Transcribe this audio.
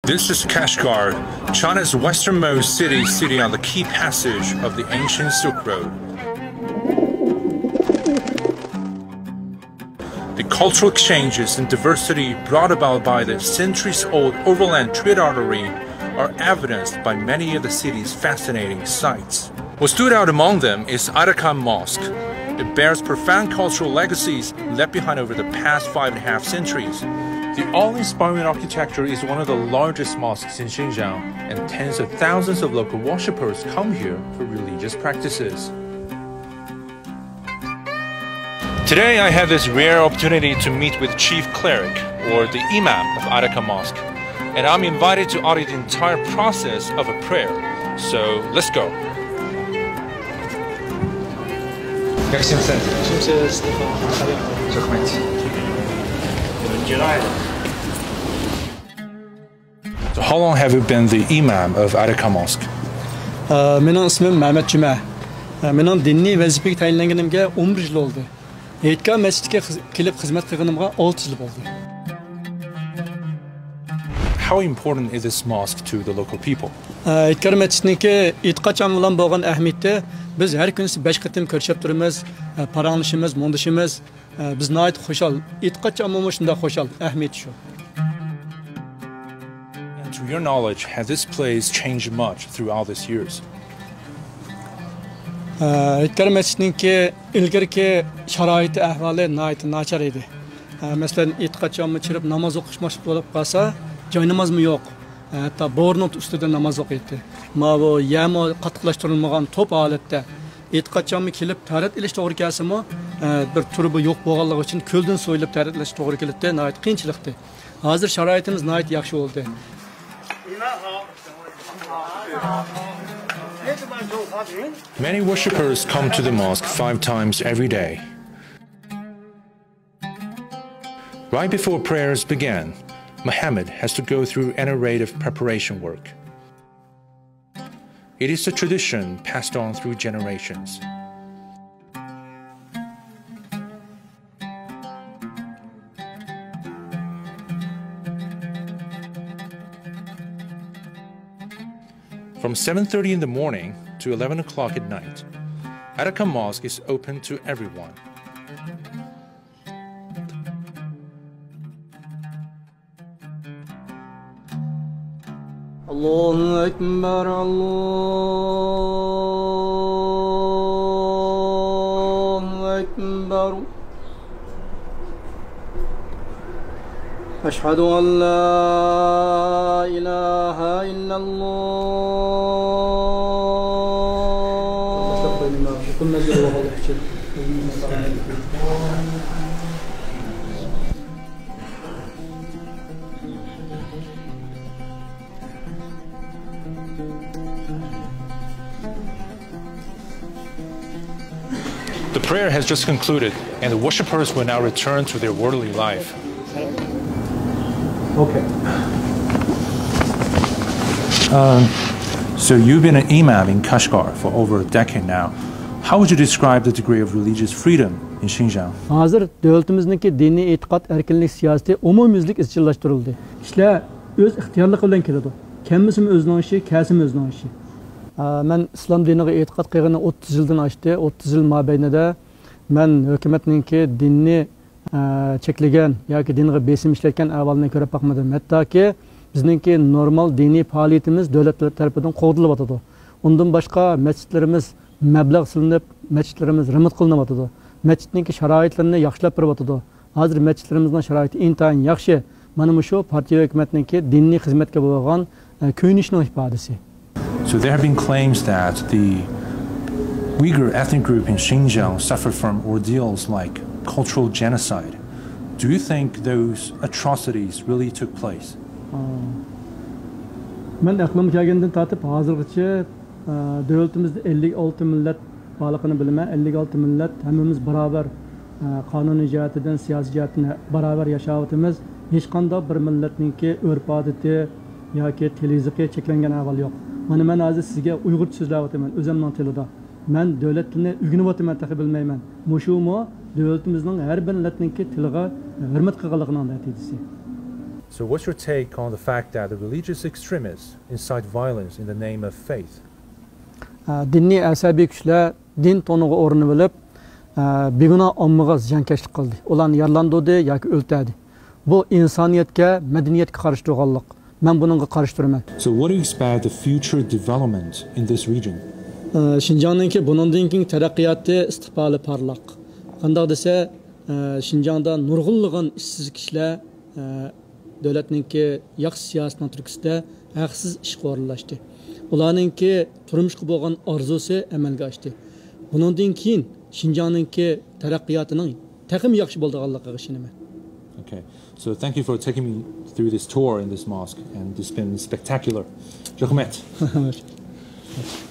This is Kashgar, China's westernmost city sitting on the key passage of the ancient Silk Road. The cultural exchanges and diversity brought about by the centuries-old overland trade artery are evidenced by many of the city's fascinating sights. What stood out among them is Aga Mosque. It bears profound cultural legacies left behind over the past 5.5 centuries. The awe-inspiring architecture is one of the largest mosques in Xinjiang, and tens of thousands of local worshippers come here for religious practices. Today I have this rare opportunity to meet with Chief Cleric, or the Imam of Aga Mosque, and I'm invited to audit the entire process of a prayer. So let's go. Jak się chce? So how long have you been the Imam of Aga Mosque? Mening ismim Mehmet Juma. Mening diniy vazifaga tayinlanganimga 11 yil oldu. E'tiqod masjidiga kelib xizmat qilganimga 6 yil bo'ldi. How important is this mosque to the local people? E'tiqod masjidniki e'tiqodchan bilan bo'lgan ahamiyati biz har kuni 5 qatim ko'rishib turamiz, paranglashimiz, mondishimiz, biz nihoyat xushal. E'tiqodchan bo'lmoq shunda xushal, ahamiyati shu. To your knowledge, has this place changed much throughout these years? E'tiqod masjidniki ilgirki sharoiti ahvoli nihoyat nachar edi. Masalan, e'tiqodchanmi chirib namoz o'qishmoq bo'lib qolsa, joy namozmi yo'q. Hatta bornot ustida namoz o'qiydi. Ma bu yamo qattiqlashtirilmagan top holatda e'tiqodchanmi kelib tarat ilish to'g'ri kelsimi, bir turbi yo'q bo'lganligi uchun ko'ldan so'yilib tarat ilish to'g'ri keldi, nihoyat qiyinchilikdi. Hozir sharoitimiz nihoyat yaxshi bo'ldi. Many worshippers come to the mosque 5 times every day. Right before prayers begin, Muhammad has to go through an array of preparation work. It is a tradition passed on through generations. From 7:30 in the morning to 11 o'clock at night, Aga Mosque is open to everyone. Allahu Ekber, Allahu Ekber. Eşhedü en la ilahe The prayer has just concluded, and the worshippers will now return to their worldly life. Okay. So you've been an imam in Kashgar for over a decade now. How would you describe the degree of religious freedom in Xinjiang? Hazır devletimizdeki dini e'tiqod erkinlik siyosati umumyuzlik izchillashtirildi. Ishlar o'z ixtiyorligi bilan keladi. Kimisi o'zining ishi, kasimi o'zining ishi. Men islom diniga e'tiqod qilgani 30 yildan oshdi. 30 yil mobaynida men hukumatninki dinni cheklagan yoki dinga besim ishlatgan ahvolni ko'rib boqmadim. Hattoki bizningki normal diniy faoliyatimiz davlatlar tomonidan qo'g'dilyotdi. Undan boshqa masjidlarimiz mablag' silinib, masjidlarimiz remont qilinyotdi. Masjidningki sharoitlarini yaxshilab beryotdi. Hozir masjidlarimizning sharoiti intayin yaxshi. Mana shu partiya hukumatninki diniy xizmatga bo'lgan ko'yinishning ifodasi. So there have been claims that the Uyghur ethnic group in Xinjiang suffered from ordeals like cultural genocide. Do you think those atrocities really took place? Men aqlim kelgandan tortib hozirgacha davlatimizda 56 millat borligini bilaman. 56 millat hammamiz barobar qonuniy jihatdan, siyosiy jihatdan barobar yashayapmiz. Hech qanday bir millatningki urf-odati yoki tiliziki cheklangan ahvol yo'q. Mana men hozir sizga Uyg'urcha so'zlayapman o'zimning tilida. Men davlat tilini o'rganyapman, taxi bilmayman. Mushumo davlatimizning har bir millatningki tiliga hurmat qilganligining natijasi. So what's your take on the fact that the religious extremists incite violence in the name of faith? Dinni asabiy kuchlar din to'nig'i o'rnini bilib, begunoh ommaga ziyonkashlik qildi. Ularni yarlandırdı yoki o'ltirdi. Bu insoniyatga, madaniyatga qarshi turganlik. Men buningga qarshi turaman. So what do you expect the future development in this region? Şinjan'daki bunundan keyin taraqqiyoti istiqboli parlaq. Qanday desa, Şinjan'da nurg'unlagan ishsiz kishilar davlatninki yaxshi siyosatning turkisida haqsiz ish qo'llashdi. Ularninki turmushga bo'lgan orzusi amalga oshdi. Bunundan keyin Şinjan'ninki taraqqiyotining taqim yaxshi bo'lganligiga ishonaman. Okay. So thank you for taking me through this tour in this mosque, and it's been spectacular. Rahmat.